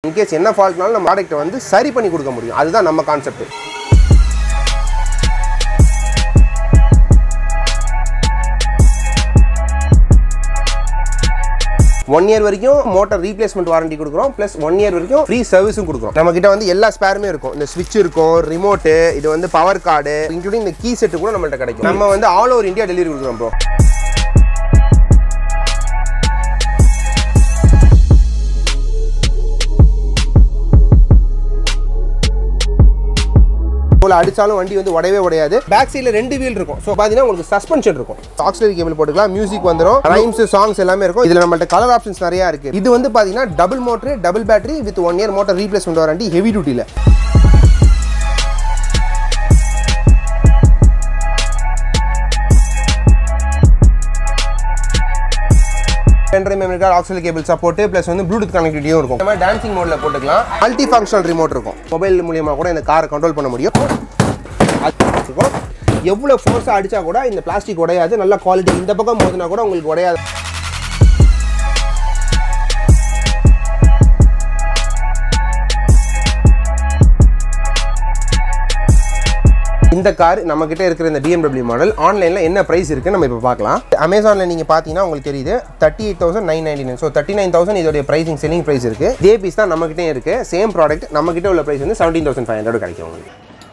In case என்ன ஃபால்ட்னாலும் நம்ம ப்ராடக்ட்டை வந்து சரி பண்ணி கொடுக்க முடியும். அதுதான் நம்ம கான்செப்ட். One year வரைக்கும் மோட்டார் ரீப்ளேஸ்மெண்ட் வாரண்டி கொடுக்குறோம் ப்ளஸ் 1 year வரைக்கும் ஃப்ரீ சர்வீஸும் கொடுக்குறோம். நம்ம கிட்ட வந்து எல்லா ஸ்பேருமே இருக்கும். இந்த ஸ்விட்ச் இருக்கும், ரிமோட், இது வந்து பவர் கார்டு, இன்க்ளூடிங் இந்த கீ செட் கூட நம்மள்ட்ட கிடைக்கும். நம்ம வந்து ஆல் ஓவர் இந்தியா டெலிவரி கொடுக்குறோம் ப்ரோ. அடிச்சாலும் வண்டி வந்து உடையவே உடையாது. பேக் சைடுல 2 வீல் இருக்கும். சோ பாத்தீங்கன்னா உங்களுக்கு சஸ்பென்ஷன் இருக்கும். ஆக்ஸிலரி கேபிள் போட்டுக்கலாம், மியூசிக் வந்துரும், ரைம்ஸ், சாங்ஸ் எல்லாமே இருக்கும். இதுல நம்மள்ட்ட கலர் ஆப்ஷன்ஸ் நிறைய இருக்கு. இது வந்து பாத்தீங்கன்னா double motor, double battery with 1 year motor replacement warranty heavy டியூட்டில. 10 mm auxiliary cable support plus வந்து ப்ளூடூத் கனெக்டிவிட்டியும் இருக்கும். நம்ம டான்சிங் மோட்ல போட்டுக்கலாம். மல்டி ஃபங்க்ஷனல் ரிமோட் இருக்கும். மொபைல் மூலமா கூட இந்த காரை கண்ட்ரோல் பண்ண முடியும். எவ்வளவு ஃபோர்ஸா அடிச்சா கூட இந்த பிளாஸ்டிக் உடையாது. நல்ல குவாலிட்டி. இந்த பக்கம் மோதினா கூட உங்களுக்கு உடையாது. இந்த கார் நம்ம கிட்ட இருக்கிற இந்த BMW மாடல் ஆன்லைன்ல என்ன பிரைஸ் இருக்கு நம்ம இப்ப பார்க்கலாம். Amazonல நீங்க பாத்தீங்கன்னா உங்களுக்கு தெரியுது 38,999. சோ 39,000 இதோட பிரைசிங் செல்லிங் பிரைஸ் இருக்கு. இதே பீஸ் தான் நம்ம கிட்ட இருக்கு. சேம் ப்ராடக்ட் நம்ம கிட்ட உள்ள பிரைஸ் வந்து 17,500 கிடைக்கும் உங்களுக்கு.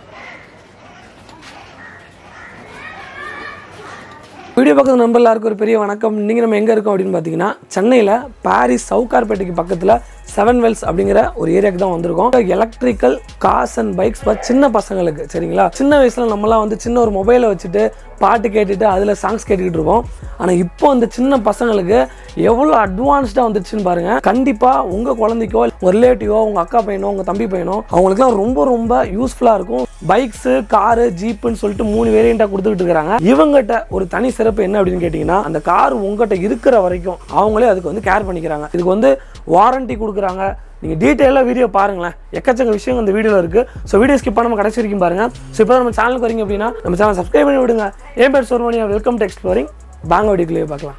வீடியோ பார்க்குற நண்பர் எல்லாருக்கும் ஒரு பெரிய வணக்கம். நீங்கள் நம்ம எங்கே இருக்கோம் அப்படின்னு பார்த்தீங்கன்னா சென்னையில் பாரிஸ் சவுகார்பேட்டுக்கு பக்கத்தில் 7 Wells அப்படிங்கிற ஒரு ஏரியாவுக்கு தான் வந்திருக்கோம். எலக்ட்ரிக்கல் கார்ஸ் அண்ட் பைக்ஸ் சின்ன பசங்களுக்கு சரிங்களா. சின்ன வயசில் நம்மளாம் வந்து சின்ன ஒரு மொபைலை வச்சுட்டு பாட்டு கேட்டுட்டு அதில் சாங்ஸ் கேட்டுக்கிட்டு இருப்போம். ஆனால் இப்போ அந்த சின்ன பசங்களுக்கு எவ்வளோ அட்வான்ஸ்டாக வந்துருச்சுன்னு பாருங்கள். கண்டிப்பாக உங்கள் குழந்தைக்கோ ஒரு ரிலேட்டிவோ உங்கள் அக்கா பையனோ உங்கள் தம்பி பையனோ அவங்களுக்குலாம் ரொம்ப ரொம்ப யூஸ்ஃபுல்லாக இருக்கும். பைக்ஸு, காரு, ஜீப்புன்னு சொல்லிட்டு 3 வேரியண்ட்டாக கொடுத்துக்கிட்டு இருக்கிறாங்க. இவங்ககிட்ட ஒரு தனி சிறப்பு என்ன அப்படின்னு கேட்டிங்கன்னா, அந்த கார் உங்கள்கிட்ட இருக்கிற வரைக்கும் அவங்களே அதுக்கு வந்து கேர் பண்ணிக்கிறாங்க. இதுக்கு வந்து வாரண்டி கொடுக்குறாங்க. நீங்கள் டீட்டெயிலாக வீடியோ பாருங்களேன். எக்கச்சக்க விஷயம் இந்த வீடியோவில் இருக்குது. ஸோ வீடியோ ஸ்கிப் பண்ணாமல் கடைசி வரைக்கும் பாருங்கள். ஸோ இப்போ நம்ம சேனலுக்கு வரீங்க அப்படின்னா நம்ம சேனல் சப்ஸ்கிரைப் பண்ணி விடுங்க. என் பேர் சோர்மணியா. Welcome to exploring. பேங்க் வீடியோக்குள்ளேயே பார்க்கலாம்.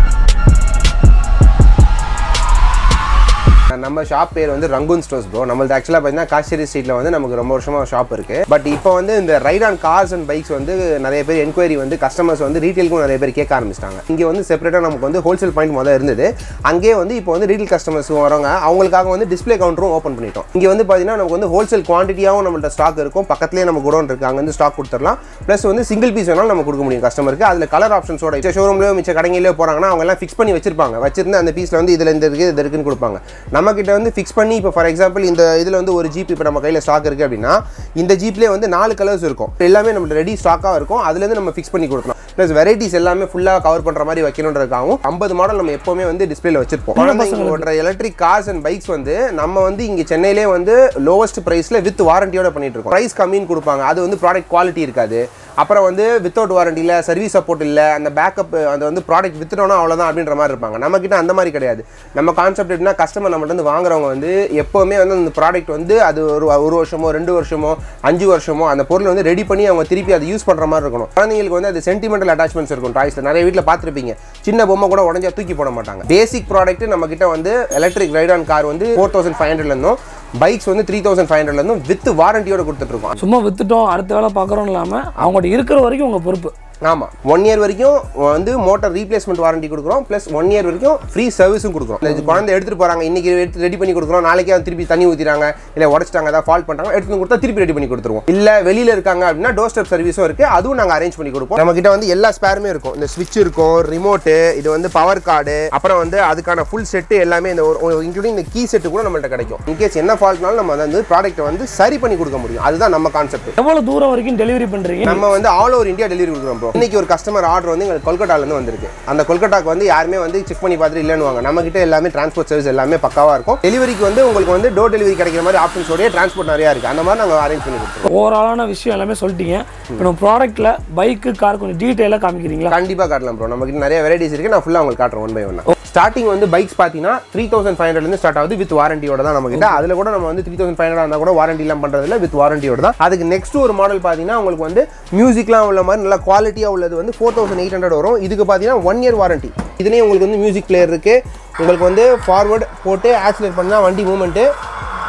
நம்ம ஷாப் பேர் வந்து ரங்கூன் ஸ்டோர்ஸ் ப்ரோ. நம்மளது ஆக்சுவலாக பார்த்தீங்கன்னா காஷ்மீரி ஸ்ட்ரீட்டில் வந்து நமக்கு ரொம்ப வருஷமாக ஷாப் இருக்குது. பட் இப்போ வந்து இந்த ride on cars and bikes வந்து நிறைய பேர் என்கொயரி வந்து கஸ்டமர்ஸ் வந்து ரீட்டெயிலுக்கும் நிறைய பேர் கேட்க ஆரம்பிச்சிட்டாங்க. இங்கே வந்து செப்பரேட்டாக நமக்கு வந்து ஹோல்சேல் பாயிண்ட் முதல்ல இருந்தது. அங்கே வந்து இப்போ வந்து ரீட்டெயில் கஸ்டமர்ஸ் வரவங்க அவங்களுக்காக வந்து டிஸ்பிளே கவுண்டரும் ஓப்பன் பண்ணிட்டோம். இங்கே வந்து பார்த்தீங்கன்னா நமக்கு வந்து ஹோல்சேல் குவான்டிட்டியாகவும் நம்மள்ட்ட ஸ்டாக் இருக்கும். பக்கத்துலேயே நம்ம குடோன் இருக்குது, அங்கே வந்து ஸ்டாக் கொடுத்துடலாம். ப்ளஸ் வந்து சிங்கிள் பீஸ் வேணாலும் நம்ம கொடுக்க முடியும் கஸ்டமருக்கு. அதில் கலர் ஆப்ஷன்ஸோட மிச்ச ஷோரூம்லேயோ மிச்ச கடையிலேயோ போகிறாங்கன்னா அவங்க எல்லாம் ஃபிக்ஸ் பண்ணி வச்சிருந்து அந்த பீஸில் வந்து இதில் இந்த இருக்குது இது இருக்குன்னு கொடுப்பாங்க. நம்ம கிட்ட வந்து ஃபிக்ஸ் பண்ணி இப்போ ஃபார் எக்ஸாம்பிள் இந்த இதில் வந்து ஒரு ஜீப் இப்போ நம்ம கையில் ஸ்டாக் இருக்குது அப்படின்னா இந்த ஜீப்லேயே வந்து 4 கலர்ஸ் இருக்கும். எல்லாமே நம்ம ரெடி ஸ்டாக்காக இருக்கும். அதுலேருந்து நம்ம ஃபிக்ஸ் பண்ணி கொடுக்கலாம். ப்ளஸ் வெரைட்டிஸ் எல்லாமே ஃபுல்லாக கவர் பண்ணுற மாதிரி வைக்கணுன்றதுக்காகவும் 50 மாடல் நம்ம எப்போவுமே வந்து டிஸ்பிளேல வச்சிருப்போம். குழந்தைங்களோட எலக்ட்ரிக் கார்ஸ் அண்ட் பைக்ஸ் வந்து நம்ம வந்து இங்கே சென்னையிலே வந்து லோவஸ்ட் ப்ரைஸில் வித் வாரண்டியோட பண்ணிட்டு இருக்கோம். ப்ரைஸ் கம்மின்னு கொடுப்பாங்க. அது வந்து ப்ராடக்ட் குவாலிட்டி இருக்காது. அப்புறம் வந்து வித்தவுட் வாரண்டி இல்லை, சர்வீஸ் சப்போர்ட் இல்லை, அந்த பேக்கப் அது வந்து ப்ராடக்ட் வித்துட்டோன்னா அவ்வளோதான் அப்படின்ற மாதிரி இருப்பாங்க. நம்மக்கிட்ட அந்த மாதிரி கிடையாது. நம்ம கான்செப்ட் எப்படின்னா கஸ்டமர் நம்மள்ட்ட வந்து வாங்குறவங்க வந்து எப்போவுமே வந்து அந்த ப்ராடக்ட் வந்து அது ஒரு வருஷமோ 2 வருஷமோ 5 வருஷமோ அந்த பொருள் வந்து ரெடி பண்ணி அவங்க திருப்பி அதை யூஸ் பண்ணுற மாதிரி இருக்கணும். குழந்தைங்களுக்கு வந்து அது சென்டிமெண்டல் அட்டாச்மெண்ட்ஸ் இருக்கும். டாய்ஸில் நிறைய வீட்டில் பார்த்துருப்பீங்க. சின்ன பொம்மை கூட உடஞ்சா தூக்கி போட மாட்டாங்க. பேசிக் ப்ராடக்ட் நம்மக்கிட்ட வந்து எலக்ட்ரிக் ரைட் ஆன் கார் வந்து 4,500 பைக்ஸ் வந்து 3,500 வித் வாரண்டியோட கொடுத்துட்ருக்கோம். சும்மா வித்துட்டோம் அடுத்த வேலை பார்க்குறோம் இல்லாமல் அவங்கள்ட்ட இருக்கிற வரைக்கும் உங்கள் பொறுப்பு. ஆமாம், 1 year வரைக்கும் வந்து மோட்டார் ரீப்ளேஸ்மெண்ட் வாரண்டி கொடுக்குறோம். ப்ளஸ் 1 year வரைக்கும் ஃப்ரீ சர்வீஸும் கொடுக்குறோம். இந்த குழந்தை எடுத்துகிட்டு போகிறாங்க, இன்றைக்கி எடுத்து ரெடி பண்ணி கொடுக்குறோம், நாளைக்கே திருப்பி தண்ணி ஊற்றிட்டாங்க, இல்லை உடச்சிட்டாங்க, ஏதாவது ஃபால்ட் பண்ணுறாங்க, எடுத்து கொடுத்தா திருப்பி ரெடி பண்ணி கொடுத்துருவோம். இல்லை வெளியில் இருக்காங்க அப்படின்னா டோர் ஸ்டெப் சர்வீஸும் இருக்குது. அதுவும் நாங்கள் அரேஞ்ச் பண்ணி கொடுப்போம். நம்மகிட்ட வந்து எல்லா ஸ்பேருமே இருக்கும். இந்த ஸ்விட்ச் இருக்கும், ரிமோட்டு, இது வந்து பவர் கார்டு, அப்புறம் வந்து அதுக்கான ஃபுல் செட்டு எல்லாமே இந்த இன்க்ளூடிங் இந்த கீ செட்டு கூட நம்மள்ட்ட கிடைக்கும். இன்கேஸ் என்ன ஃபால்ட்னாலும் நம்ம வந்து ப்ராடக்ட்டை வந்து சரி பண்ணி கொடுக்க முடியும். அதுதான் நம்ம கான்செப்ட். எவ்வளோ தூரம் வரைக்கும் டெலிவரி பண்ணுறீங்க? நம்ம வந்து ஆல் ஓவர் இந்தியா டெலிவரி கொடுக்குறோம் ப்ரோ. இன்னைக்கு ஒரு கஸ்டமர் ஆர்டர் வந்து எங்களுக்கு கொல்கட்டாலேருந்து வந்திருக்கு. அந்த கொல்கட்டாக்கு வந்து யாருமே வந்து செக் பண்ணி பார்த்துட்டு இல்லைன்னு நம்ம கிட்ட எல்லாமே டிரான்ஸ்போர்ட் சர்வீஸ் எல்லாமே பக்காவாக இருக்கும். டெலிவரிக்கு வந்து உங்களுக்கு வந்து டோர் டெலிவரி கிடைக்கிற மாதிரி ஆப்ஷன்ஸோடய டிரான்ஸ்போர்ட் நிறையா இருக்குது. அந்த மாதிரி நாங்கள் அரேஞ்ச் பண்ணி கொடுத்துருவோம். ஓவராலான விஷயம் எல்லாமே சொல்லிட்டீங்க. இப்போ நம்ம ப்ராடக்ட்டில் பைக்கு கார் கொஞ்சம் டீட்டெயிலாக காமிக்கிறீங்களா? கண்டிப்பாக காட்டலாம் ப்ரோ. நம்ம கிட்ட நிறைய வெரைட்டிஸ் இருக்குது. நான் ஃபுல்லாக உங்களுக்கு காட்டுறேன் 1 by 1. ஸ்டார்டிங் வந்து பைக்ஸ் பார்த்தீங்கன்னா 3,500 ஸ்டார்ட் ஆகுது வித் வாரண்டியோட தான் நம்ம கிட்ட. அதில் கூட நம்ம வந்து 3,500 இருந்தால் கூட வாரண்டி எல்லாம் பண்ணுறதுல வித் வாரண்டியோட தான். அதுக்கு நெக்ஸ்ட் ஒரு மாடல் பார்த்தீங்கன்னா உங்களுக்கு வந்து மியூசிக்லாம் உள்ள மாதிரி நல்லா குவாலிட்டியாக உள்ளது வந்து 4,800 வரும். இதுக்கு பார்த்தீங்கன்னா 1 year வாரண்டி. இதுலேயே உங்களுக்கு வந்து மியூசிக் பிளேயர் இருக்குது. உங்களுக்கு வந்து ஃபார்வர்ட் போட்டு ஆக்சிலேட் பண்ணால் வண்டி மூவ்மெண்ட்டு,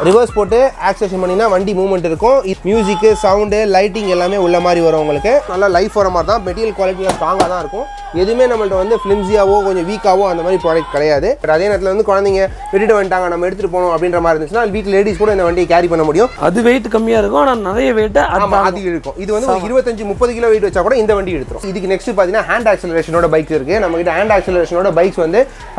ரிவர்ஸ் போட்டு ஆக்சலேஷன் பண்ணினா வண்டி மூவ்மெண்ட் இருக்கும். மியூசிக், சவுண்ட், லைட்டிங் எல்லாமே உள்ள மாதிரி வரும் உங்களுக்கு. நல்லா லைஃப் வர மாதிரி தான். மெட்டீரியல் குவாலிட்டிலாம் ஸ்ட்ராங்காக தான் இருக்கும். எதுவுமே நம்மள்ட்ட வந்து ஃபிலிம்ஸியாவோ கொஞ்சம் வீக்காவோ அந்த மாதிரி ப்ராடக்ட் கிடையாது. பட் அதே நேரத்தில் வந்து குழந்தைங்க விட்டுட்டு வந்துட்டாங்க, நம்ம எடுத்துகிட்டு போகணும் அப்படின்ற மாதிரி இருந்துச்சுன்னா வீட்டில் லேடிஸ் கூட இந்த வண்டியை கேரி பண்ண முடியும். அது வெயிட் கம்மியாக இருக்கும், ஆனால் நிறைய வெயிட் அதிகம் இருக்கும். இது வந்து 25-30 கிலோ வெயிட் வச்சா கூட இந்த வண்டி எடுத்துரும். இதுக்கு நெக்ஸ்ட் பார்த்தீங்கன்னா ஹேண்ட் ஆக்சலரேஷனோட பைக்ஸ் இருக்குது. நம்ம கிட்ட ஹேண்ட் ஆக்சலரேஷனோட பைக்ஸ் வந்து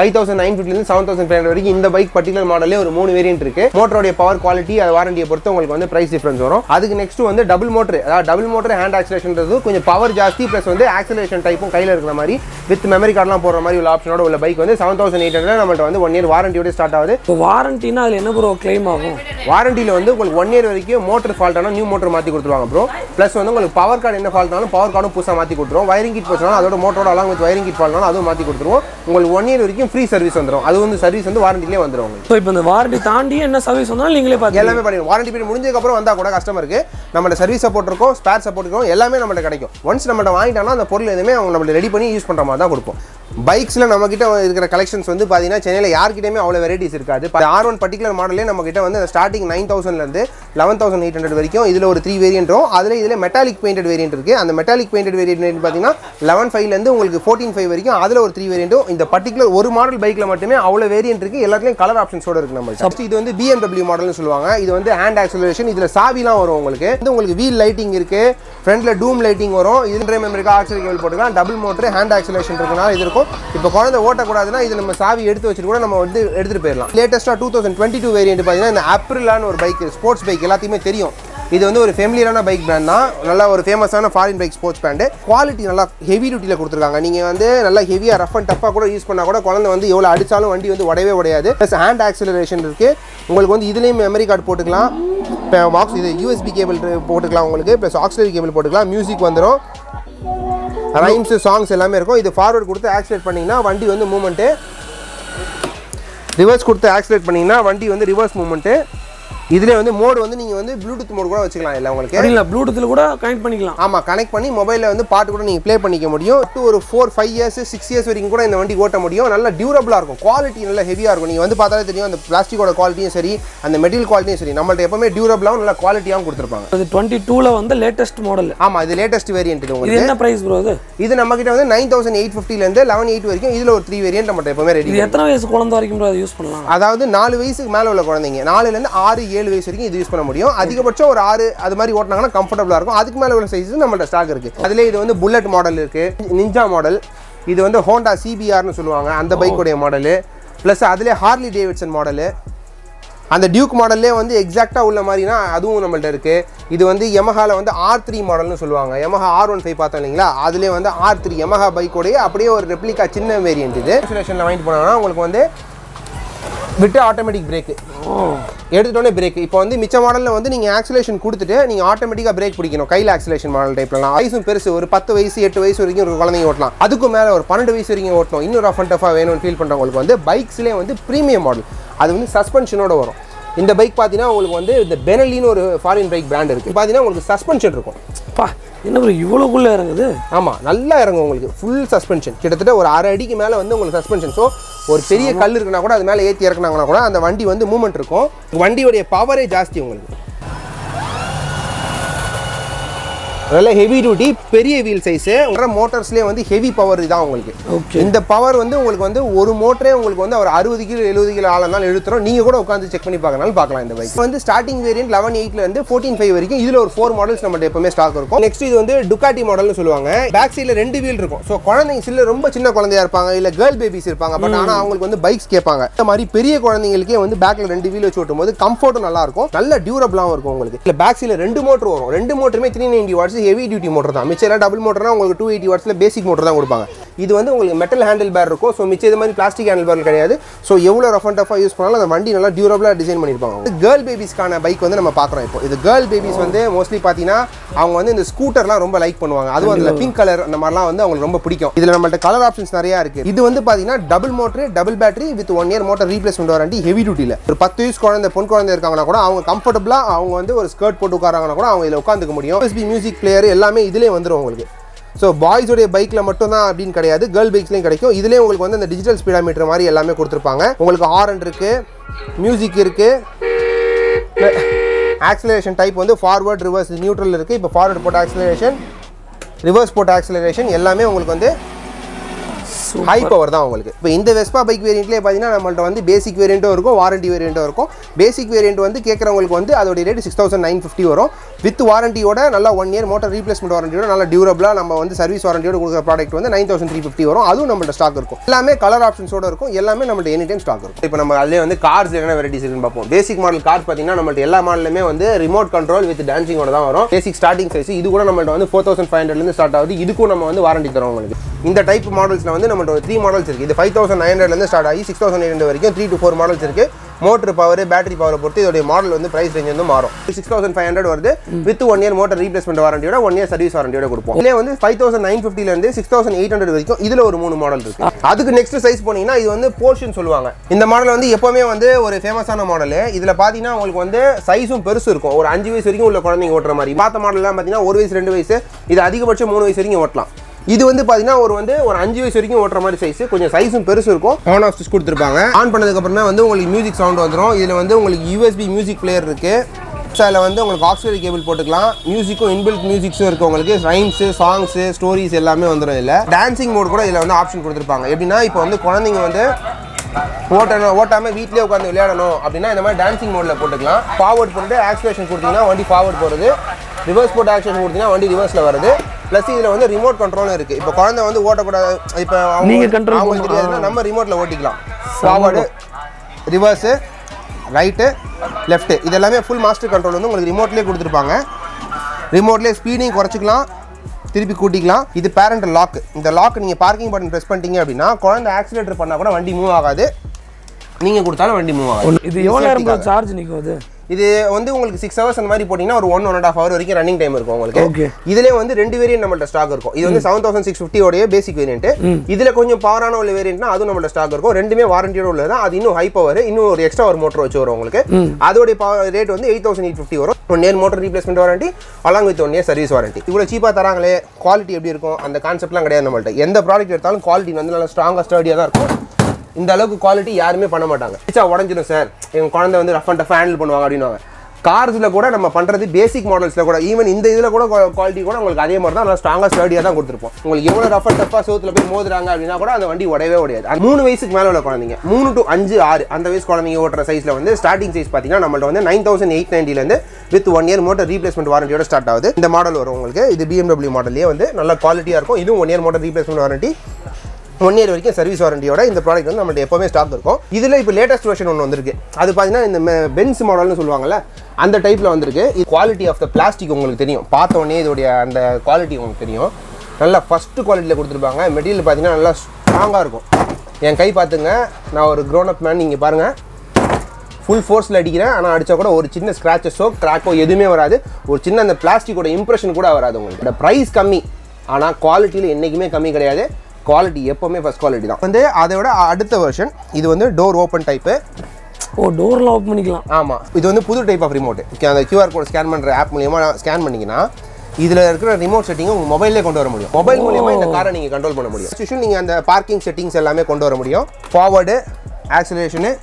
5950 7500 வரைக்கும் இந்த பைக் பர்டிகுலர் மாடலே ஒரு 3 வேரியன்ட் இருக்கு. மோட்டரோட பவர் குவாலிட்டி அது வாரண்டியை பொறுத்து உங்களுக்கு வந்து பிரைஸ் டிஃபரன்ஸ் வரும். அதுக்கு நெக்ஸ்ட் வந்து டபுள் மோட்டர், அதாவது டபுள் மோட்டர் ஹேண்ட் ஆக்சலரேஷன்றது கொஞ்சம் பவர் ஜாஸ்தி ப்ளஸ் வந்து ஆக்சலரேஷன் டைப்பும் கையில் இருக்கிற மாதிரி வித் மெமரி கார்டெலாம் போடுற மாதிரி உள்ள ஆப்ஷனோட உள்ள பைக் வந்து 7800 நம்மள்ட்ட வந்து 1 இயர் வாரண்டியோட ஸ்டார்ட் ஆகுது. இப்போ வாரண்டினா அதில் என்ன ப்ரோ கிளைம் ஆகும்? வாரண்டியில் வந்து உங்களுக்கு 1 இயர் வரைக்கும் மோட்டர் ஃபால்ட் ஆனால் நியூ மோட்டர் மாற்றி கொடுத்துருவாங்க ப்ரோ. ப்ளஸ் வந்து உங்களுக்கு பவர் கார்டு என்ன ஃபால்ட்னாலும் பவர் கார்டும் புதுசாக மாற்றி கொடுத்துருவோம். வயரிங் கிட் போச்சுனாலும் அதோட மோட்டரோட அலாங் வித் வயரிங் கிட் ஃபால்ட்னாலும் அதுவும் மாற்றி கொடுத்துருவோம். உங்களுக்கு 1 இயர் வரைக்கும் ஃப்ரீ சர்வீஸ் வந்துடும். அது வந்து சர்வீஸ் வந்து வாரண்டிலே வந்துடும் உங்களுக்கு. ஸோ இப்போ இந்த வாரண்டி தாண்டி என்ன சர்வீஸ் வந்தாலும் நீங்களே பார்த்து எல்லாமே பண்ணிடுவோம். வாரண்டி பீரியட் முடிஞ்சதுக்கப்புறம் வந்தால் கூட கஸ்டமருக்கு நம்மளோட சர்வீஸ் சப்போர்ட் இருக்கும், ஸ்பேர் சப்போர்ட் இருக்கும், எல்லாமே நம்மள்ட்ட கிடைக்கும். ஒன்ஸ் நம்மள்ட்ட வாங்கிட்டாங்கன்னா அந்த பொருள் எதுவுமே அவங்க நம்மளை ரெடி பண்ணி யூஸ் பண்ணுற மாதிரி தான் கொடுப்போம். பைக்ஸில் நம்மகிட்ட இருக்கிற கலெக்ஷன்ஸ் வந்து பார்த்தீங்கன்னா சென்னையில் யார்கிட்டயுமே அவ்வளோ வெரைட்டிஸ் இருக்காது. R1 பர்டிகுலர் மாடலே நம்மகிட்ட வந்து ஸ்டார்டிங் 9000லேருந்து 11800 வரைக்கும் இதில் ஒரு 3 வேரியன்ட் வரும். இதில் மெட்டாலிக் பெயிண்டட் வேரியன்ட் இருக்குது. அந்த மெட்டாலிக் பெயிண்டட் வேரியன்ட் பார்த்தீங்கன்னா 11.5லேருந்து உங்களுக்கு 14.5 வரைக்கும் அதில் ஒரு 3 வேரியன்ட்டும் இந்த பர்டிகுலர் ஒரு மாடல் பைக்கில் மட்டுமே அவ்வளோ வேரியன்ட் இருக்குது. எல்லாத்துலேயும் கலர் ஆப்ஷன்ஸோட இருக்குது. நம்ம இது வந்து BMW மாடல்னு சொல்லுவாங்க. இது வந்து ஹேண்ட் ஆக்சலரேஷன், இதில் சாவிலாம் வரும் உங்களுக்கு. வந்து உங்களுக்கு வீல் லைட்டிங் இருக்குது, ஃப்ரண்ட்டில் டூம் லைட்டிங் வரும். இது மெமரிக்கா ஆக்சிலரி கேபிள் போட்டுக்கலாம். டபுள் மோட்டர் ஹேண்ட் ஆக்சலரேஷன் இருக்குன்னா இது இருக்கும். இப்போ குழந்தை ஓட்டக்கூடாதுன்னா இது நம்ம சாவி எடுத்து வச்சுட்டு கூட நம்ம வந்து எடுத்துகிட்டு போயிடலாம். லேட்டஸ்ட்டாக 2022 வேரியன்ட் பார்த்தீங்கன்னா இந்த ஆப்ரிலான்னு ஒரு பைக், ஸ்போர்ட்ஸ் பைக் எல்லாத்தையுமே தெரியும். இது வந்து ஒரு ஃபெமிலியரான பைக் பிராண்ட் தான். நல்லா ஒரு ஃபேமஸான foreign bike sports brand. Quality நல்லா ஹெவி டியூட்டியில் கொடுத்துருக்காங்க. நீங்கள் வந்து நல்லா ஹெவியாக ரஃப் அண்ட் டஃப்பாக கூட யூஸ் பண்ணால் கூட குழந்தை வந்து எவ்வளோ அடித்தாலும் வண்டி வந்து உடையவே உடையாது. ப்ளஸ் ஹேண்ட் ஆக்சலரேஷன் இருக்குது. உங்களுக்கு வந்து இதுலேயும் மெமரி கார்டு போட்டுக்கலாம், பாக்ஸ் இது USB கேபிள் போட்டுக்கலாம் உங்களுக்கு, ப்ளஸ் ஆக்சிலரி கேபிள் போட்டுக்கலாம். மியூசிக் வந்துடும், ரைம்ஸ் சாங்ஸ் எல்லாமே இருக்கும். இது ஃபார்வர்ட் கொடுத்து ஆக்சிலேட் பண்ணிங்கன்னா வண்டி வந்து மூவ்மெண்ட்டு, ரிவர்ஸ் கொடுத்து ஆக்சிலேட் பண்ணிங்கன்னா வண்டி வந்து ரிவர்ஸ் மூவ்மெண்ட்டு. இதில் வந்து மோடு வந்து நீங்கள் வந்து ப்ளூடூத் மோடு கூட வச்சுக்கலாம். இல்லை உங்களுக்கு இல்லை ப்ளூடூத்தில் கூட கனெக்ட் பண்ணிக்கலாம். ஆமாம், கனெக்ட் பண்ணி மொபைலில் வந்து பாட்டு கூட நீங்கள் ப்ளே பண்ணிக்க முடியும். ஒரு 4-5 இயர்ஸ் 6 இயர்ஸ் வரைக்கும் கூட இந்த வண்டி ஓட்ட முடியும். நல்லா டியூரபிளாக இருக்கும், குவாலிட்டி நல்லா ஹெவியாக இருக்கும். நீங்கள் வந்து பார்த்தாலே தெரியும் அந்த பிளாஸ்டிக்கோட குவாலிட்டியும் சரி, அந்த மெட்டீரியல் குவாலிட்டியும் சரி, நம்மள்ட்ட எப்பவுமே டியூரபிளாகவும் நல்லா குவாலிட்டியாகவும் கொடுத்துருப்பாங்க. இது 22ல் வந்து லேட்டஸ்ட் மாடல். ஆமாம், இது லேட்டஸ்ட் வேரியன்ட். இது உங்களுக்கு என்ன ப்ரைஸ் ப்ரோ? இது நம்மகிட்ட வந்து 9850லேருந்து 11.8 வரைக்கும் இதில் ஒரு 3 வேரியன்ட் நம்மள்ட்ட எப்பவுமே ரெடி. இது எத்தனை வயசு குழந்தை வரைக்கும் ப்ரோ யூஸ் பண்ணலாம்? அதாவது 4 வயசுக்கு மேலே உள்ள குழந்தைங்க 4லேருந்து 6-7 வயசு வரைக்கும் இது யூஸ் பண்ண முடியும். அதிகபட்சம் ஒரு 6 அது மாதிரி ஓட்டினாங்கன்னா கம்ஃபர்டபுளாக இருக்கும். அதுக்கு மேலே உள்ள சைஸ் நம்மள்ட்ட ஸ்டாக் இருக்குது. அதிலே இது வந்து புல்லட் மாடல் இருக்குது, நிஞ்சா மாடல், இது வந்து ஹோண்டா CBRன்னு சொல்லுவாங்க அந்த பைக்கோடைய மாடலு, ப்ளஸ் அதிலே ஹார்லி டேவிட்சன் மாடலு, அந்த டியூக் மாடல்லே வந்து எக்ஸாக்டாக உள்ள மாதிரினா அதுவும் நம்மள்ட்ட இருக்குது. இது வந்து யமஹாவில் வந்து R3 மாடல்னு சொல்லுவாங்க. யமஹா R15 பார்த்தோம் இல்லைங்களா, அதிலே வந்து R3 யமஹா பைக்கோடைய அப்படியே ஒரு ரெப்ளிகா சின்ன வேரியன்ட். இது ஆக்சிலேஷனில் வாங்கிட்டு போனாங்கன்னா உங்களுக்கு வந்து விட்டு ஆட்டோமேட்டிக் பிரேக்கு எடுத்துட்டோன்னே பிரேக். இப்போ வந்து மிச்ச மாடலில் வந்து நீங்கள் ஆக்சிலேஷன் கொடுத்துட்டு நீங்கள் ஆட்டோமேட்டிக்காக பிரேக் பிடிக்கணும். கையில் ஆக்சிலேஷன் மாடல் டைப்லாம் வயசும் பெருசு, ஒரு 10 வயசு 8 வயசு வரைக்கும் ஒரு குழந்தைங்க ஓட்டலாம். அதுக்கும் மேலே ஒரு 12 வயசு வரைக்கும் ஓட்டணும். இன்னும் ரஃப் அண்ட் டஃபாக வேணும்னு ஃபீல் பண்ணுறவங்களுக்கு வந்து பைக்ஸ்லேயே வந்து ப்ரீமியம் மாடல், அது வந்து சஸ்பென்ஷனோட வரும். இந்த பைக் பார்த்தீங்கன்னா உங்களுக்கு வந்து இந்த பெனலின்னு ஒரு ஃபாரின் பைக் பிராண்ட் இருக்குது. பார்த்தீங்கன்னா உங்களுக்கு சஸ்பென்ஷன் இருக்கும். என்ன ப்ரோ இவ்வளோக்குள்ளே இறங்குது? ஆமாம், நல்லா இறங்கும் உங்களுக்கு. ஃபுல் சஸ்பென்ஷன், கிட்டத்தட்ட ஒரு 1/2 அடிக்கு மேலே வந்து உங்களுக்கு சஸ்பென்ஷன். ஸோ ஒரு பெரிய கல் இருக்குன்னா கூட அது மேலே ஏற்றி இறக்குனாங்கன்னா கூட அந்த வண்டி வந்து மூவ்மெண்ட் இருக்கும். வண்டியோடைய பவரே ஜாஸ்தி உங்களுக்கு. நல்ல ஹெவி டியூட்டி பெரிய வீல் சைஸு. மோட்டர்ஸ்லேயே வந்து ஹெவி பவர் தான் உங்களுக்கு. இந்த பவர் வந்து உங்களுக்கு வந்து ஒரு மோட்டரே உங்களுக்கு வந்து ஒரு 60 கிலோ 70 கிலோ ஆளாலும் எழுத்துறோம். நீங்கள் கூட உட்காந்து செக் பண்ணி பார்க்கலாம். இந்த பைக் வந்து ஸ்டார்டிங் வேரியன்ட் 11.8லேருந்து 14.5 வரைக்கும் இதில் ஒரு 4 மாடல்ஸ் நம்மள்ட்ட எப்பவுமே ஸ்டாக் இருக்கும். நெக்ஸ்ட் இது வந்து டுக்காட்டி மாடல்னு சொல்லுவாங்க. பேக் சைடில் 2 வீல் இருக்கும். ஸோ குழந்தைங்க சில ரொம்ப சின்ன குழந்தையா இருப்பாங்க, இல்லை கேர்ள் பேபிஸ் இருப்பாங்க. பட் ஆனால் அவங்களுக்கு வந்து பைக்ஸ் கேட்பாங்க. இந்த மாதிரி பெரிய குழந்தைங்களுக்கே வந்து பேக்கில் 2 வீல் வச்சு ஓட்டும் போது கம்ஃபர்ட்டும் நல்லா இருக்கும், நல்ல டியூரபிளாகவும் இருக்கும் உங்களுக்கு. இல்லை பேக் சைடில் 2 மோட்டர் வரும். 2 மோட்டருமே 390 வாட்ஸ் ஹெவி டியூட்டி மோட்டர் தான். மிச்சம் டபுள் மோட்டர்னா உங்களுக்கு 280 வாட்ஸ்ல பேசிக் மோட்டர் தான் கொடுப்பாங்க. இது வந்து உங்களுக்கு மெட்டல் ஹேண்டில் பேர் இருக்கும். ஸோ மிச்சம் இது மாதிரி பிளாஸ்டிக் ஹேண்டில் பேர் கிடையாது. ஸோ எவ்வளோ ரஃப் அண்ட் டஃபாக யூஸ் பண்ணாலும் அந்த வண்டி நல்லா டியூரபிளாக டிசைன் பண்ணியிருப்பாங்க. கேர்ள் பேபிஸ்க்கான பைக் வந்து நம்ம பார்க்குறோம். இப்போ இது கேர்ள் பேபிஸ் வந்து மோஸ்ட்லி பார்த்தீங்கன்னா அவங்க வந்து இந்த ஸ்கூட்டர்லாம் ரொம்ப லைக் பண்ணுவாங்க. அதுவும் அதில் பிங்க் கலர் அந்த மாதிரிலாம் வந்து அவங்களுக்கு ரொம்ப பிடிக்கும். இதில் நம்மள்ட்ட கலர் ஆப்ஷன்ஸ் நிறையா இருக்குது. இது வந்து பார்த்தீங்கன்னா double motor, double battery with 1 year motor replacement warranty, heavy டியூட்டியில். ஒரு 10 வயசு குழந்தை பொன் குழந்தை இருக்காங்கன்னா கூட அவங்க கம்ஃபர்டபுளாக அவங்க வந்து ஒரு ஸ்கர்ட் போட்டு உட்காராங்கன்னா கூட அவங்க இதில் உட்காந்துக்க முடியும். USB மியூசிக் பிளேயர் எல்லாமே இதிலே வந்துடும் உங்களுக்கு. ஸோ பாய்ஸோடைய பைக்கில் மட்டும் தான் அப்படின்னு கிடையாது, கேர்ள் பைக்ஸ்லையும் கிடைக்கும். இதுலேயே உங்களுக்கு வந்து அந்த டிஜிட்டல் ஸ்பீடாமீட்டர் மாதிரி எல்லாமே கொடுத்துருப்பாங்க. உங்களுக்கு ஹாரன் இருக்குது, மியூசிக் இருக்குது, ஆக்சிலரேஷன் டைப் வந்து ஃபார்வர்ட் ரிவர்ஸ் நியூட்ரல் இருக்குது. இப்போ ஃபார்வர்ட் போட்ட ஆக்சிலரேஷன், ரிவர்ஸ் போட்ட ஆக்சிலரேஷன் எல்லாமே உங்களுக்கு வந்து ஹை பவர் தான் உங்களுக்கு. இப்போ இந்த வெஸ்பா பைக் வேரியண்ட்லேயே பார்த்தீங்கன்னா நம்மள்ட்ட வந்து பேசிக் வேரியண்ட்டும் இருக்கும், வாரண்டி வேரியண்ட்டும் இருக்கும். பேசிக் வேரியண்ட் வந்து கேட்குறவங்களுக்கு வந்து அதோட ரேட் 6950 வரும். வித் வாரண்டியோட நல்லா 1 இயர் மோட்டர் ரீப்ளேஸ்மெண்ட் வாரண்டியோட நல்லா டியூரபிளாக நம்ம வந்து சர்வீஸ் வாரண்டியோட கொடுக்குற ப்ராடக்ட் வந்து 9350 வரும். அதுவும் நம்மள்ட்ட ஸ்டாக் இருக்கும். எல்லாமே கலர் ஆப்ஷன்ஸோட இருக்கும். எல்லாமே நம்மள்ட்ட எனி டைம் ஸ்டாக் இருக்கும். இப்போ நம்ம அதிலே வந்து கார்ஸ் என்ன வெரைட்டிஸ் இருக்குன்னு பார்ப்போம். பேசிக் மாடல் கார் பார்த்தீங்கன்னா நம்மள்ட்ட எல்லா மாடலுமே வந்து ரிமோட் கண்ட்ரோல் வித் டான்சிங்கோட தான் வரும். பேசிக் ஸ்டார்டிங் சைஸ் இது கூட நம்மள்ட்ட வந்து 4500 ஸ்டார்ட் ஆகுது. இதுக்கும் நம்ம வந்து வாரண்டி தரோம் உங்களுக்கு. இந்த டைப் மாடல்ஸில் வந்து நம்மள்ட்ட 3 மாடல்ஸ் இருக்குது. இது 5900 ஸ்டார்ட் ஆகி 6800 வரைக்கும் 3 to 4 மாடல்ஸ் இருக்குது. மோட்டர் பவர், பேட்டரி பவரை பொறுத்து இதோடைய மாடல் வந்து பிரைஸ் ரேஞ்ச் வந்து மாறும். 6500 வருது. வித் 1 இயர் மோட்டர் ரீப்ளேஸ்மெண்ட் வாரண்டியோட 1 இயர் சர்வீஸ் வாரண்டியோட கொடுப்போம். இதுல வந்து 5950 6800 வரைக்கும் இதுல ஒரு 3 மாடல் இருக்கு. அதுக்கு நெக்ஸ்ட் சைஸ் போனீங்கன்னா இது வந்து போர்ஷன் சொல்லுவாங்க. இந்த மாடல் வந்து எப்பவுமே வந்து ஒரு ஃபேமஸான மாடல். இதுல பாத்தீங்கன்னா உங்களுக்கு வந்து சைஸும் பெருசு இருக்கும். ஒரு 5 வயசு வரைக்கும் உள்ள குழந்தைங்க ஓட்டுற மாதிரி. பார்த்த மாடல்லாம் பாத்தீங்கன்னா 1 வயசு 2 வயசு, இது அதிகபட்சம் 3 வயசு வரைக்கும் ஓட்டலாம். இது வந்து பாத்தீங்கன்னா ஒரு 5 வயசு வரைக்கும் ஓட்டுற மாதிரி சைஸ், கொஞ்சம் சைஸும் பெருசு இருக்கும். ஆன் ஆஃப் ஸ்விட்ச் கொடுத்துருப்பாங்க. ஆன் பண்ணதுக்கு அப்புறம் தான் வந்து உங்களுக்கு மியூசிக் சவுண்ட் வந்துடும். இதுல வந்து உங்களுக்கு யூஎஸ்பி மியூசிக் பிளேயர் இருக்கு. அதில் வந்து உங்களுக்கு ஆக்சிலரி கேபிள் போட்டுக்கலாம். மியூசிக்கும் இன்பில்ட் மியூசிக்ஸும் இருக்குது உங்களுக்கு. ரைம்ஸு, சாங்ஸு, ஸ்டோரிஸ் எல்லாமே வந்துடும். இல்லை டான்சிங் மோட் கூட இதில் வந்து ஆப்ஷன் கொடுத்துருப்பாங்க. எப்படின்னா இப்போ வந்து குழந்தைங்க வந்து ஓட்டாமல் வீட்லேயே உட்காந்து விளையாடணும் அப்படின்னா இந்த மாதிரி டான்சிங் மோடில் போட்டுக்கலாம். ஃபார்வர்ட் போட்டு ஆக்சிலேஷன் கொடுத்தீங்கன்னா வண்டி ஃபார்வர்ட் போகிறது, ரிவர்ஸ் போட்டு ஆக்சிலேஷன் கொடுத்தீங்கன்னா வண்டி ரிவர்ஸில் வருது. ப்ளஸ் இதில் வந்து ரிமோட் கண்ட்ரோலும் இருக்குது. இப்போ குழந்தை வந்து ஓட்டக்கூடாது, இப்போ அவங்களுக்கு தெரியாதுன்னா நம்ம ரிமோட்டில் ஓட்டிக்கலாம். ஃபார்வர்டு, ரிவர்ஸு, ரைட்டு, லெஃப்ட்டு இது எல்லாமே ஃபுல் மாஸ்டர் கண்ட்ரோல் வந்து உங்களுக்கு ரிமோட்லேயே கொடுத்துருப்பாங்க. ரிமோட்லேயே ஸ்பீடையும் குறைச்சிக்கலாம், திருப்பி கூட்டிக்கலாம். இது பேரண்டல் லாக். இந்த லாக் நீங்கள் பார்க்கிங் பட்டன் ப்ரெஸ் பண்ணிட்டீங்க அப்படின்னா குழந்தை ஆக்சிலேட்டர் பண்ணால் கூட வண்டி மூவ் ஆகாது. நீங்கள் கொடுத்தாலும் வண்டி மூவ் ஆகாது. இது எவ்வளோ நேரம் சார்ஜ் நிற்கும்? அது இது வந்து உங்களுக்கு 6 hours அந்த மாதிரி போட்டிங்கன்னா ஒரு 1.5 hour வரைக்கும் ரன்னிங் டைம் இருக்கும் உங்களுக்கு. இதுலேயே வந்து 2 வேரியன்ட் நம்மள்ட்ட ஸ்டாக் இருக்கும். இது வந்து 7650 உடைய பேசிக் வேரியன்ட். இதில் கொஞ்சம் பவரான உள்ள வேரியன்ட்னா அதுவும் நம்மள்ட்ட ஸ்டாக் இருக்கும். ரெண்டுமே வாரண்டியோட உள்ளது. அது இன்னும் ஹை பவர், இன்னும் ஒரு எக்ஸ்ட்ரா ஒரு மோட்டர் வச்சு வரும் உங்களுக்கு. அதோடைய ரேட் வந்து 8850 வரும். 1 year motor replacement warranty along with 1 year service warranty. இவ்வளோ சீப்பாக தராங்களே, குவாலிட்டி எப்படி இருக்கும் அந்த கான்செப்ட்லாம் கிடையாது நம்மள்ட்ட. எந்த ப்ராடக்ட் எடுத்தாலும் குவாலிட்டி வந்து நல்லா ஸ்ட்ராங்காக ஸ்டடியாக தான் இருக்கும். இந்த அளவுக்கு குவாலிட்டி யாருமே பண்ண மாட்டாங்க. உடஞ்சிடும் சார், எங்கள் குழந்தை வந்து ரஃப் அண்ட் டஃப் ஹேண்டில் பண்ணுவாங்க அப்படின்னுவாங்க. கார்ஸில் கூட நம்ம பண்ணுறது பேசிக் மாடல்ஸில் கூட ஈவன் இந்த இதில் கூட குவாலிட்டி கூட உங்களுக்கு அதே மாதிரி தான் நல்லா ஸ்ட்ராங்காக ஸ்டடியாக தான் கொடுத்துருப்போம். உங்களுக்கு எவ்வளோ ரஃப் அண்ட் டஃபாக சோத்தில் போய் மோதுறாங்க அப்படின்னா கூட அந்த வண்டி உடையவே உடையாது. 3 வயசுக்கு மேலே உள்ள குழந்தைங்க 3 to 5, 6 அந்த வயசு குழந்தைங்க ஓட்டுற சைஸில் வந்து ஸ்டார்டிங் சைஸ் பார்த்தீங்கன்னா நம்மள்ட்ட வந்து 9890 வித் 1 year மோட்டர் ரீப்ளேஸ்மெண்ட் வாரண்டியோட ஸ்டார்ட் ஆகுது. இந்த மாடல் வரும் உங்களுக்கு. இது BMW மாடல்லேயே வந்து நல்ல குவாலிட்டியாக இருக்கும். இதுவும் 1 year motor replacement warranty, 1 year வரைக்கும் சர்வீஸ் வாரண்டியோட இந்த ப்ராடக்ட் வந்து நம்மள்ட்ட எப்போவுமே ஸ்டாக் இருக்கும். இதில் இப்போ லேட்டஸ்ட் வெர்ஷன் ஒன்று வந்திருக்கு. அது பார்த்தீங்கன்னா இந்த பென்ஸ் மாடல்னு சொல்லுவாங்கல்ல, அந்த டைப்பில் வந்திருக்கு. இது குவாலிட்டி ஆஃப் த பிளாஸ்டிக் உங்களுக்கு தெரியும். பார்த்தோன்னே இதோடைய அந்த குவாலிட்டி உங்களுக்கு தெரியும். நல்லா ஃபஸ்ட்டு குவாலிட்டியில் கொடுத்துருப்பாங்க. மெட்டீரியல் பார்த்தீங்கன்னா நல்லா ஸ்ட்ராங்காக இருக்கும். என் கை பார்த்துங்க, நான் ஒரு க்ரோன் அப் மேன். நீங்கள் பாருங்கள், ஃபுல் ஃபோர்ஸில் அடிக்கிறேன். ஆனால் அடித்தா கூட ஒரு சின்ன ஸ்க்ராச்சஸோ கிராக்கோ எதுவுமே வராது. ஒரு சின்ன அந்த பிளாஸ்டிக்கோட இம்ப்ரெஷன் கூட வராது உங்களுக்கு. இந்த ப்ரைஸ் கம்மி, ஆனால் குவாலிட்டியில் என்றைக்குமே கம்மி கிடையாது. குவாலிட்டி எப்போவுமே ஃபஸ்ட் குவாலிட்டி தான். வந்து அதை விட அடுத்த வெர்ஷன் இது வந்து டோர் ஓப்பன் டைப்பு. டோரில் ஓப்பன் பண்ணிக்கலாம். ஆமாம், இது வந்து புது டைப் ஆஃப் ரிமோட். அந்த QR கோட் ஸ்கேன் பண்ணுற ஆப் மூலியமாக ஸ்கேன் பண்ணிங்கன்னா இதில் இருக்கிற ரிமோட் செட்டிங்கை உங்கள் மொபைலே கொண்டு வர முடியும். மொபைல் மூலியமாக இந்த காரை நீங்கள் கண்ட்ரோல் பண்ண முடியும். யூஷுவல் நீங்கள் அந்த பார்க்கிங் செட்டிங்ஸ் எல்லாமே கொண்டு வர முடியும். Forward acceleration,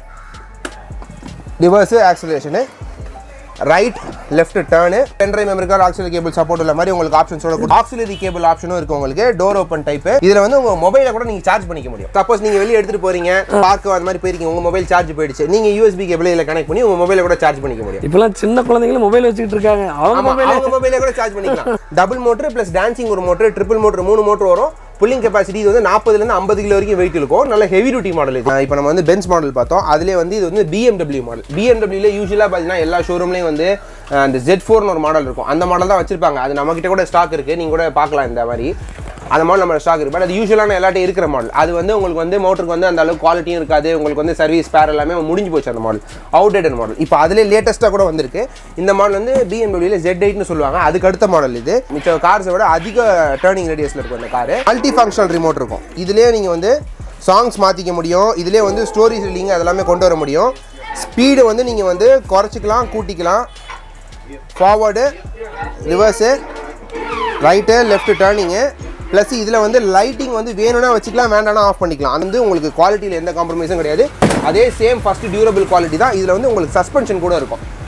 reverse acceleration, right left turn, pen drive memory card, auxiliary cable support உள்ள மாதிரி உங்களுக்கு ஆப்ஷன்ஸோட ஆக்சிலரி கேபிள் ஆப்ஷனும் இருக்கு உங்களுக்கு. Door open type. இதில் வந்து உங்கள் மொபைலை கூட நீங்கள் சார்ஜ் பண்ணிக்க முடியும். சப்போஸ் நீங்கள் வெளியே எடுத்துகிட்டு போறீங்க, பார்க்க அந்த மாதிரி போயிருக்கீங்க, உங்கள் மொபைல் சார்ஜ் போயிடுச்சு, நீங்கள் USB கேபிள் இதில் கனெக்ட் பண்ணி உங்கள் மொபைலை கூட சார்ஜ் பண்ணிக்க முடியும். இப்போலாம் சின்ன குழந்தைங்களும் மொபைல் வச்சுக்கிட்டு இருக்காங்க. அவங்க மொபைலை கூட சார்ஜ் பண்ணிக்கலாம். டபுள் மோட்டர் ப்ளஸ் டான்சிங் ஒரு மோட்டர், ட்ரிபிள் மோட்டர் 3 மோட்டர் வரும். புல்லிங் கெப்பாசிட்டி இது வந்து 40 to 50 கிலோ வரைக்கும் வெயிட் இருக்கும். நல்ல ஹெவி டியூட்டி மாடல் இது. இப்போ நம்ம வந்து பென்ஸ் மாடல் பார்த்தோம். அதிலே வந்து இது வந்து BMW மாடல். BMWல யூஸ்வலாக பார்த்தீங்கன்னா எல்லா ஷோரூம்லேயும் வந்து அந்த Z4னு ஒரு மாடல் இருக்கும். அந்த மாடல் தான் வச்சிருப்பாங்க. அது நம்மகிட்ட கூட ஸ்டாக் இருக்குது. நீங்கள் கூட பார்க்கலாம் இந்த மாதிரி. அந்த மாடல் நம்ம ஸ்டாக் இருக்குது. பட் அது யூஸ்வலான எல்லாட்டையும் இருக்கிற மாடல். அது வந்து உங்களுக்கு வந்து மோட்டருக்கு வந்து அந்த அளவுக்கு குவாலிட்டியும் இருக்காது. உங்களுக்கு வந்து சர்வீஸ் ஸ்பேர் எல்லாமே முடிஞ்சு போச்சு அந்த மாடல். Outdated model. இப்போ அதிலே லேட்டஸ்ட்டாக கூட வந்திருக்கு. இந்த மாடல் வந்து BMWல Z8னு சொல்லுவாங்க. அதுக்கு அடுத்த மாடல் இது. மிச்ச கார்ஸை விட அதிக டர்னிங் ரேடியஸில் இருக்கும் இந்த கார். மல்டி ஃபங்க்ஷனல் ரிமோட் இருக்கும். இதுலேயே நீங்கள் வந்து சாங்ஸ் மாற்றிக்க முடியும். இதிலே வந்து ஸ்டோரிஸ் இல்லைங்க அதெல்லாமே கொண்டு வர முடியும். ஸ்பீடு வந்து நீங்கள் வந்து குறைச்சிக்கலாம், கூட்டிக்கலாம். Forward, reverse, right, left turning. Plus இதில் வந்து லைட்டிங் வந்து வேணும்னா வச்சுக்கலாம், வேண்டாம்னா ஆஃப் பண்ணிக்கலாம். அது வந்து உங்களுக்கு குவாலிட்டியில் எந்த காம்ப்ரமைஸும் கிடையாது. அதே சேம் ஃபஸ்ட்டு டியூரபிள் குவாலிட்டி தான். இதில் வந்து உங்களுக்கு சஸ்பென்ஷன் கூட இருக்கும்.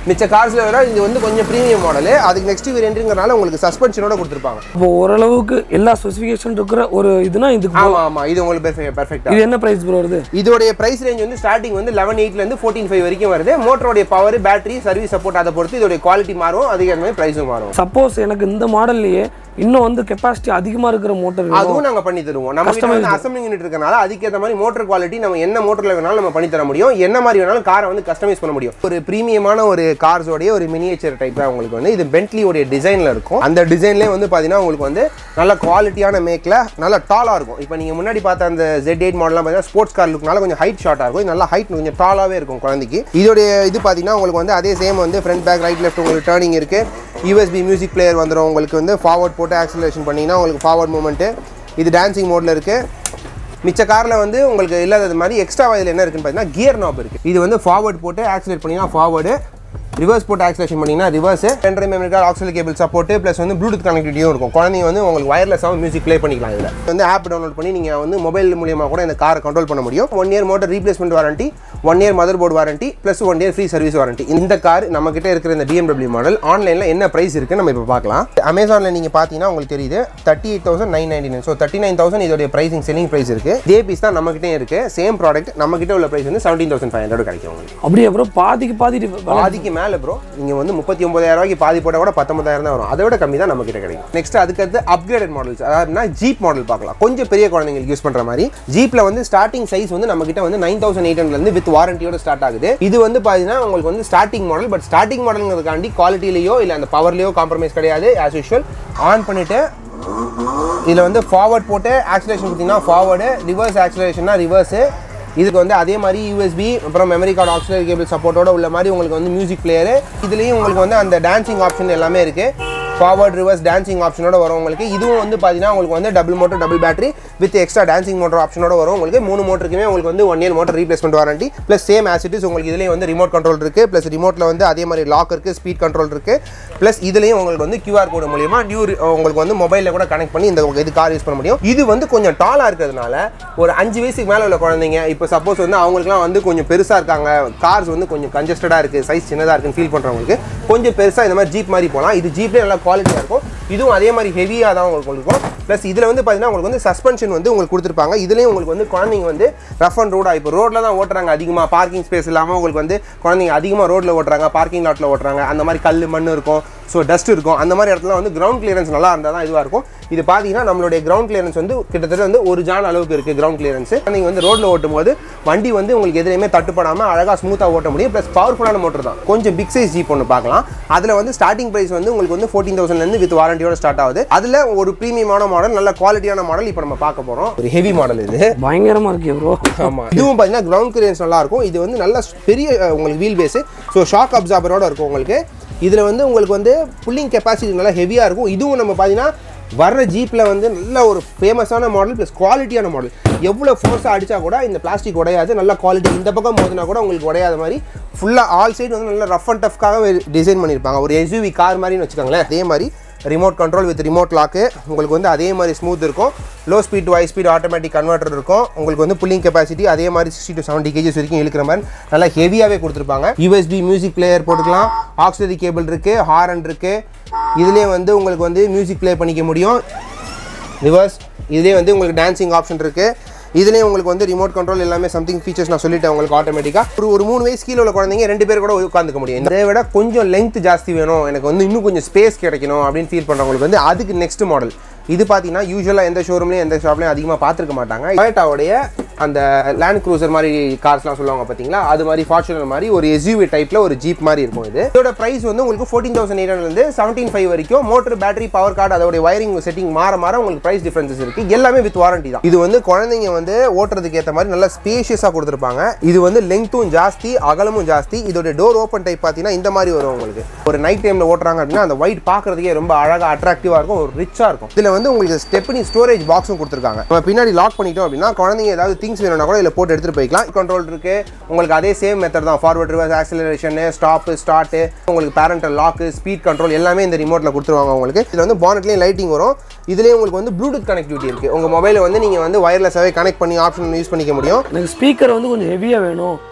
மிச்ச கார்ஸ்ல வர இது வந்து கொஞ்சம் பிரீமியம் மாடல். அதுக்கு நெக்ஸ்ட் வேரியன்ட்ங்கறனால உங்களுக்கு சஸ்பென்ஷனோட கொடுத்திருப்பாங்க. இப்போ ஓரளவுக்கு எல்லா ஸ்பெசிஃபிகேஷன் இருக்கிற ஒரு இதுனா இதுக்கு ஆமா இது உங்களுக்கு பெர்ஃபெக்ட்டா. இது என்ன பிரைஸ் ப்ரோ வருது? இதோட பிரைஸ் ரேஞ்ச் வந்து ஸ்டார்டிங் வந்து 11.8 ல இருந்து 14.5 வரைக்கும் வருது. மோட்டரோட பவர், பேட்டரி, சர்வீஸ் சப்போர்ட் அத பொறுத்து இதோட குவாலிட்டி மாறும், அதுக்கு ஏத்த மாதிரி பிரைஸும் மாறும். சப்போஸ் எனக்கு இந்த மாடல்லயே இன்னும் வந்து கெபாசிட்டி அதிகமா இருக்கிற மோட்டார் அதுவும் நாங்க பண்ணி தருவோம். நம்ம கிட்ட வந்து அசெம்பிளிங் யூனிட் இருக்கனால அதுக்கு ஏத்த மாதிரி மோட்டார் குவாலிட்டி நம்ம என்ன மோட்டர்ல வேணாலும் நம்ம பண்ணி தர முடியும். என்ன மாதிரி வேணாலும் காரை வந்து கஸ்டமைஸ் பண்ண முடியும். ஒரு பிரீமியமான ஒரு கார்ஸோட ஒரு மினியேச்சர் டைப் தான் உங்களுக்கு வந்து இது பென்ட்லி உடைய டிசைன்ல இருக்கும். அந்த டிசைன்லயே வந்து பாத்தீங்கன்னா உங்களுக்கு வந்து நல்ல குவாலிட்டியான மேக்ல நல்ல டாலா இருக்கும். இப்போ நீங்க முன்னாடி பார்த்த அந்த Z8 மாடல்லாம் பாத்தீங்கன்னா ஸ்போர்ட்ஸ் கார் லுக்னால கொஞ்சம் ஹைட் ஷார்ட்டா இருக்கும். இது நல்ல ஹைட் கொஞ்சம் டாலாவே இருக்கும் குழந்தைக்கு. இதோட இது பாத்தீங்கன்னா உங்களுக்கு வந்து அதே சேம் வந்து ஃப்ரண்ட் பேக் ரைட் லெஃப்ட் உங்களுக்கு டர்னிங் இருக்கு. USB மியூசிக் பிளேயர் வந்துரும். உங்களுக்கு வந்து ஃபார்வர்ட் போட்டு ஆக்சிலரேஷன் பண்ணீங்கன்னா உங்களுக்கு ஃபார்வர்ட் மூவ்மெண்ட். இது டான்சிங் மோட்ல இருக்கு. மிச்ச கார்ல வந்து உங்களுக்கு இல்லாதது மாதிரி எக்ஸ்ட்ரா இதுல என்ன இருக்குன்னு பாத்தீங்கன்னா கியர் நாப் இருக்கு. இது வந்து ஃபார்வர்ட் போட்டு ஆக்சிலரேட் பண்ணீங்கன்னா ஃபார்வர்டு, ரிவர்ஸ் போட்டு ஆக்சிலேஷன் பண்ணீங்கன்னா reverse, pen drive memory card, auxiliary cable support plus வந்து ப்ளூடூத் கனெக்டிவிட்டியும் இருக்கும். குழந்தைங்க வந்து உங்களுக்கு வயர்லெஸ்ஸாக மியூசிக் ப்ளே பண்ணிக்கலாம். இதில் வந்து ஆப் டவுன்லோட் பண்ணி நீங்கள் வந்து மொபைல் மூலியமாக கூட இந்த காரை கண்ட்ரோல் பண்ண முடியும். 1 year motor replacement warranty, 1 year mother board warranty plus 1 year free service warranty. இந்த கார் நம்ம கிட்ட இருக்கிற இந்த BMW மாடல் ஆன்லைனில் என்ன ப்ரைஸ் இருக்குது நம்ம இப்போ பார்க்கலாம். அமேசானில் நீங்கள் பார்த்தீங்கன்னா உங்களுக்கு தெரியுது 38,999. ஸோ 39,000 இதோடைய ப்ரைசிங் செல்லிங் ப்ரைஸ் இருக்குது. இதே பீஸ் தான் நம்மகிட்டே இருக்குது. சேம் ப்ராடக்ட் நம்மகிட்ட உள்ள ப்ரைஸ் வந்து 17,500 கிடைக்கும் உங்களுக்கு. அப்படியே ப்ரோ பாதிக்கு மேலே ப்ரோ நீங்கள் வந்து 39,000 ரூபாய்க்கு பாதி போட்டால் கூட 19,000 தான் வரும். அதை விட கம்மி தான் நம்ம கிட்ட கிடைக்கும். நெக்ஸ்ட் அதுக்கடுத்து அப்கிரேடட் மாடல்ஸ், அதாவது ஜீப் மாடல் பார்க்கலாம். கொஞ்சம் பெரிய குழந்தைங்களுக்கு யூஸ் பண்ற மாதிரி ஜீப்ல வந்து ஸ்டார்டிங் சைஸ் வந்து நம்ம கிட்ட வந்து 9,800 இருந்து வித் வாரண்டியோட ஸ்டார்ட் ஆகுது. இது வந்து பாத்தீங்கன்னா உங்களுக்கு வந்து ஸ்டார்டிங் மாடல். பட் ஸ்டார்டிங் மாடல்ங்கிறதுக்காண்டி குவாலிட்டிலையோ இல்லை அந்த பவர்லையோ காம்ப்ரமைஸ் கிடையாது. ஆஸ் யூஷுவல் ஆன் பண்ணிட்டு இதில் வந்து ஃபார்வர்ட் போட்டு ஆக்சிலேஷன் பார்த்தீங்கன்னா ஃபார்வர்டு, ரிவர்ஸ் ஆக்சிலேஷன்னா ரிவர்ஸு. இதுக்கு வந்து அதே மாதிரி USB அப்புறம் மெமரி கார்டு, ஆக்சிலரி கேபிள் சப்போர்ட்டோட உள்ள மாதிரி உங்களுக்கு வந்து மியூசிக் பிளேயரு. இதுலேயும் உங்களுக்கு வந்து அந்த டான்சிங் ஆப்ஷன் எல்லாமே இருக்குது. ஃபார்வர்ட் ரிவர்ஸ் டான்சிங் ஆப்ஷனோட வரும் உங்களுக்கு. இதுவும் வந்து பார்த்தீங்கன்னா உங்களுக்கு வந்து double motor double battery with extra dancing motor ஆப்ஷனோட வரும் உங்களுக்கு. 3 மோட்டருக்குமே உங்களுக்கு வந்து 1 year motor replacement warranty plus same ஆசிட்டிஸ் உங்களுக்கு. இதுலேயும் வந்து ரிமோட் கண்ட்ரோல் இருக்குது. ப்ளஸ் ரிமோட்டில் வந்து அதே மாதிரி லாக் இருக்குது, ஸ்பீட் கண்ட்ரோல் இருக்குது. ப்ளஸ் இதுலேயும் உங்களுக்கு வந்து QR கோடு மூலியமா உங்களுக்கு வந்து மொபைலில் கூட கனெக்ட் பண்ணி இந்த இது கார் யூஸ் பண்ண முடியும். இது வந்து கொஞ்சம் டாலாக இருக்கிறதுனால ஒரு 5 வயசுக்கு மேலே உள்ள குழந்தைங்க இப்போ சப்போஸ் வந்து அவங்களுக்குலாம் வந்து கொஞ்சம் பெருசாக இருக்காங்க, கார்ஸ் வந்து கொஞ்சம் கன்ஜஸ்டடாக இருக்குது, சைஸ் சின்னதாக இருக்குன்னு ஃபீல் பண்ணுறவங்களுக்கு கொஞ்சம் பெருசாக இந்த மாதிரி ஜீப் மாதிரி போகலாம். இது ஜீப்லேயே நல்லா குவாலிட்டியாக இருக்கும். இதுவும் அதே மாதிரி ஹெவியாக தான் உங்களுக்கு இருக்கும். ப்ளஸ் இதில் வந்து பார்த்தீங்கன்னா உங்களுக்கு வந்து சஸ்பென்ஷன் வந்து உங்களுக்கு கொடுத்துருப்பாங்க. இதுலேயும் உங்களுக்கு வந்து குழந்தைங்க வந்து ரஃப் அண்ட் ரோடாக இப்போ ரோட்டில் தான் ஓட்டுறாங்க அதிகமாக, பார்க்கிங் ஸ்பேஸ் இல்லாமல் உங்களுக்கு வந்து குழந்தைங்க அதிகமாக ரோட்டில் ஓட்டுறாங்க, பார்க்கிங் லாட்டில் ஓட்டுறாங்க. அந்த மாதிரி கல் மண் இருக்கும், ஸோ டஸ்ட் இருக்கும். அந்த மாதிரி இடத்துல வந்து கிரவுண்ட் கிளியரன்ஸ் நல்லா இருந்தால் தான் இதுவாக இருக்கும். இது பார்த்தீங்கன்னா நம்மளுடைய கிரவுண்ட் கிளியரன்ஸ் வந்து கிட்டத்தட்ட வந்து 1 ஜான் அளவுக்கு இருக்குது கிரவுண்ட் கிளியரன்ஸ். நீங்கள் வந்து ரோட்டில் ஓட்டும் போது வண்டி வந்து உங்களுக்கு எதுலையுமே தட்டுப்படாமல் அழகாக ஸ்மூத்தாக ஓட்ட முடியும். ப்ளஸ் பவர்ஃபுல்லான மோட்டர் தான். கொஞ்சம் பிக் சைஸ் ஜீப் ஒன்று பார்க்கலாம். அதில் வந்து ஸ்டார்டிங் ப்ரைஸ் வந்து உங்களுக்கு வந்து 14,000 வித் வாரண்டியோட ஸ்டார்ட் ஆகுது. அதில் ஒரு ப்ரீமியமான மாடல், நல்ல குவாலிட்டியான மாடல் இப்போ நம்ம பார்க்க போகிறோம். ஒரு ஹெவி மாடல் இது பயங்கரமாக இருக்கு ப்ரோ. ஆமாம், இதுவும் பார்த்தீங்கன்னா கிரவுண்ட் கிளியரன்ஸ் நல்லா இருக்கும். இது வந்து நல்ல பெரிய உங்களுக்கு வீல் பேஸு, ஸோ ஷாக் அப்சார்பரோட இருக்கும் உங்களுக்கு. இதில் வந்து உங்களுக்கு வந்து புல்லிங் கெப்பாசிட்டி நல்லா ஹெவியாக இருக்கும். இதுவும் நம்ம பார்த்தீங்கன்னா வர்ற ஜீப்பில் வந்து நல்ல ஒரு ஃபேமஸான மாடல் ப்ளஸ் குவாலிட்டியான மாடல். எவ்வளோ ஃபோர்ஸாக அடித்தா கூட இந்த பிளாஸ்டிக் உடையாது, நல்ல குவாலிட்டி. இந்த பக்கம் மோதினா கூட உங்களுக்கு உடையாத மாதிரி ஃபுல்லாக ஆல் சைடு வந்து நல்ல ரஃப் அண்ட் டஃப்காக டிசைன் பண்ணியிருப்பாங்க. ஒரு SUV கார் மாதிரின்னு வச்சுக்கோங்களேன். அதே மாதிரி remote control with remote lock உங்களுக்கு வந்து அதே மாதிரி ஸ்மூத் இருக்கும். Low speed to high speed automatic converter இருக்கும். உங்களுக்கு வந்து புல்லிங் கெப்பாசிட்டி அதே மாதிரி 60 to 70 kg வரைக்கும் இழுக்கிற மாதிரி நல்லா ஹெவியாகவே கொடுத்துருப்பாங்க. USB மியூசிக் பிளேயர் போட்டுக்கலாம், ஆக்சிலரி கேபிள் இருக்குது, ஹாரன் இருக்குது. இதுலேயே வந்து உங்களுக்கு வந்து மியூசிக் ப்ளே பண்ணிக்க முடியும். ரிவர்ஸ் இதுலேயே வந்து உங்களுக்கு டான்சிங் ஆப்ஷன் இருக்குது. இதுலேயே உங்களுக்கு வந்து ரிமோட் கண்ட்ரோல் எல்லாமே சம்திங் ஃபீச்சர்ஸ் நான் சொல்லிட்டேன் உங்களுக்கு. ஆட்டோமேட்டிக்காக ஒரு 3 வயசு கீழே உள்ள குழந்தைங்க 2 பேர் கூட உட்காந்துக்க முடியும். இதை விட கொஞ்சம் லென்த் ஜாஸ்தி வேணும், எனக்கு வந்து இன்னும் கொஞ்சம் ஸ்பேஸ் கிடைக்கணும் அப்படின்னு ஃபீல் பண்ணுறவங்களுக்கு வந்து அதுக்கு நெக்ஸ்ட் மாடல். இது பார்த்தீங்கன்னா யூஸ்வலாக எந்த ஷோரூம்லையும் எந்த ஷாப்லையும் அதிகமாக பார்த்துருக்க மாட்டாங்க. டொயோட்டாவுடைய அந்த லேண்ட் க்ரூசர் மாதிரி கார்ஸ்லாம் சொல்லுவாங்க பார்த்தீங்களா, அது மாதிரி ஃபார்ச்சுனர் மாதிரி ஒரு SUV டைப்பில் ஒரு ஜீப் மாதிரி இருக்கும். இதோட ப்ரைஸ் வந்து உங்களுக்கு 14,800 17,500 வரைக்கும். மோட்டர், பேட்டரி, பவர் கார்டு, அதோட வயரிங் செட்டிங் மாற உங்களுக்கு ப்ரைஸ் டிஃபரன்சஸ் இருக்குது. எல்லாமே வித் வாரண்டி தான். இது வந்து குழந்தைங்க வந்து ஓட்டுறதுக்கு ஏற்ற மாதிரி நல்லா ஸ்பேஷியஸாக கொடுத்துருப்பாங்க. இது வந்து லெங்த்தும் ஜாஸ்தி, அகலமும் ஜாஸ்தி. இதோட டோர் ஓப்பன் டைப் பார்த்தீங்கன்னா இந்த மாதிரி வரும் உங்களுக்கு. ஒரு நைட் டைமில் ஓட்டுறாங்க அப்படின்னா அந்த ஒயிட் பார்க்குறதுக்கே ரொம்ப அழகாக அட்ராக்டிவாக இருக்கும், ஒரு ரிச்சாக இருக்கும். இதில் வந்து உங்களுக்கு ஸ்டெப்னி ஸ்டோரேஜ் பாக்ஸும் கொடுத்துருக்காங்க. நம்ம பின்னாடி லாக் பண்ணிட்டோம் அப்படின்னா குழந்தைங்க ஏதாவது திங்ஸ் வேணும்னா கூட இதில் போட்டு எடுத்துகிட்டு போய்க்கலாம். கண்ட்ரோல் இருக்கு உங்களுக்கு. அதே சேம் மெத்தட் தான். Forward, reverse, acceleration, stop, start, உங்களுக்கு பேரண்டல் லாக், ஸ்பீட் கண்ட்ரோல் எல்லாமே இந்த ரிமோட்டில் கொடுத்துருவாங்க உங்களுக்கு. இதில் வந்து பானட்லேயும் லைட்டிங் வரும். இதுலேயே உங்களுக்கு வந்து ப்ளூடூத் கனெக்டிவிட்டி இருக்குது. உங்கள் மொபைலை வந்து நீங்கள் வந்து வயர்லெஸ்ஸாகவே கனெக்ட் பண்ணி ஆப்ஷன் யூஸ் பண்ணிக்க முடியும். எனக்கு ஸ்பீக்கர் வந்து கொஞ்சம் ஹெவியாக வேணும்,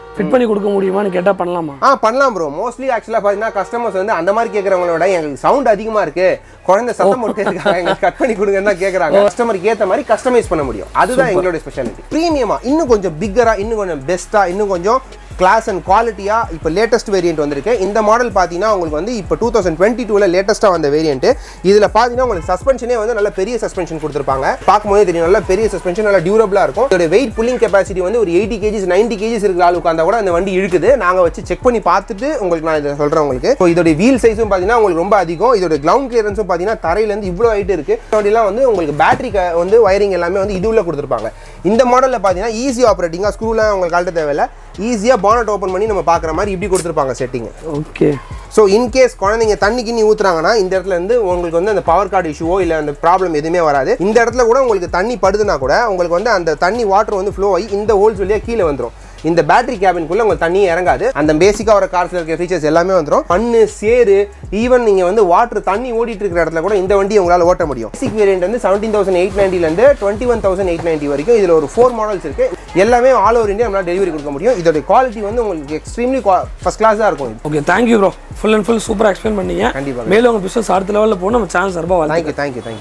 ஃபிட் பண்ணி கொடுக்க முடியுமான்னு கேட்டா பண்ணலாமா? பண்ணலாம் ப்ரோ. மோஸ்ட்லி ஆக்சுவலா பாத்தீங்கன்னா கஸ்டமர்ஸ் வந்து அந்த மாதிரி கேக்குறவங்களோட எங்களுக்கு சவுண்ட் அதிகமா இருக்கு, குழந்தை சத்தம் போட்டு இருக்காங்க, எங்களுக்கு கட் பண்ணி கொடுங்கன்னு தான் கேக்குறாங்க. கஸ்டமருக்கு ஏத்த மாதிரி கஸ்டமைஸ் பண்ண முடியும். அதுதான் எங்களோட ஸ்பெஷாலிட்டி. பிரீமியமா இன்னும் கொஞ்சம் பிக்கரா, இன்னும் கொஞ்சம் பெஸ்டா, இன்னும் கொஞ்சம் கிளாஸ் அண்ட் குவாலிட்டியா இப்போ லேட்டஸ்ட் வேரியன்ட் வந்திருக்கு. இந்த மாடல் பார்த்தீங்கன்னா உங்களுக்கு வந்து இப்போ 2022ல லேட்டஸ்ட்டாக வந்த வேரியன்ட். இதில் பார்த்தீங்கன்னா உங்களுக்கு சஸ்பென்ஷனே வந்து நல்ல பெரிய சஸ்பென்ஷன் கொடுத்துருப்பாங்க. பார்க்கும்போது தெரியும் நல்ல பெரிய சஸ்பென்ஷன், நல்ல டியூரபிளாக இருக்கும். இதோட வெயிட் புல்லிங் கெப்பாசிட்டி வந்து ஒரு 80 kgs 90 kgs இருக்கிற ஆள் உட்காந்தா கூட அந்த வண்டி இழுக்குது. நாங்கள் வச்சு செக் பண்ணி பார்த்துட்டு உங்களுக்கு நான் இதை சொல்கிறேன் உங்களுக்கு. ஸோ இதோட வீல் சைஸும் பார்த்தீங்கன்னா உங்களுக்கு ரொம்ப அதிகம். இதோட கிரவுண்ட் கிளியரன்ஸும் பார்த்தீங்கன்னா தரையிலேருந்து இவ்வளோ ஹைட் இருக்கு. இதெல்லாம் வந்து உங்களுக்கு பேட்டரி வந்து வயரிங் எல்லாமே வந்து இதுல கொடுத்துருப்பாங்க. இந்த மாடலில் பார்த்தீங்கன்னா ஈஸி ஆப்ரேட்டிங்காக ஸ்க்ரூலாம் உங்களுக்கு கழட்ட தேவையில்லை. ஈஸியாக பானட் ஓப்பன் பண்ணி நம்ம பார்க்குற மாதிரி இப்படி கொடுத்துருப்பாங்க செட்டிங். ஓகே. ஸோ இன்கேஸ் குழந்தைங்க தண்ணி கிண்ணி ஊற்றுறாங்கன்னா இந்த இடத்துல இருந்து உங்களுக்கு வந்து அந்த பவர் கார்டு இஷ்யூவோ இல்லை அந்த ப்ராப்ளம் எதுவுமே வராது. இந்த இடத்துல கூட உங்களுக்கு தண்ணி படுதுன்னா கூட உங்களுக்கு வந்து அந்த தண்ணி வாட்டர் வந்து ஃப்ளோ ஆகி இந்த ஹோல்ஸ் வழியாக கீழே வந்துடும். இந்த பேட்டரி கேபின்குள்ள உங்களுக்கு தண்ணி இறங்காது. அந்த பேசிக்கா வர கார்ஸ்ல இருக்க ஃபீச்சர்ஸ் எல்லாமே வந்துரும். மண்ணு, சேரு, ஈவன் நீங்க வந்து வாட்டர் தண்ணி ஓடிட்டு இருக்கிற இடத்துல கூட இந்த வண்டி உங்களால ஓட்ட முடியும். பேசிக் வேரியன்ட் வந்து 17,890 ல இருந்து 21,890 வரைக்கும் இதுல ஒரு 4 மாடல்ஸ் இருக்கு. எல்லாமே ஆல் ஓவர் இந்தியா நம்மளால டெலிவரி கொடுக்க முடியும். இதோட குவாலிட்டி வந்து உங்களுக்கு எக்ஸ்ட்ரீம்லி ஃபர்ஸ்ட் கிளாஸ் தான் இருக்கும். Okay, thank you bro. Full and full சூப்பரா எக்ஸ்பிளைன் பண்ணீங்க. கண்டிப்பா. மேலும் உங்க பிசினஸ் அடுத்த லெவல்ல போகணும் நம்ம சேனல் சார்பா வாழ்த்துக்கள். தேங்க்யூ.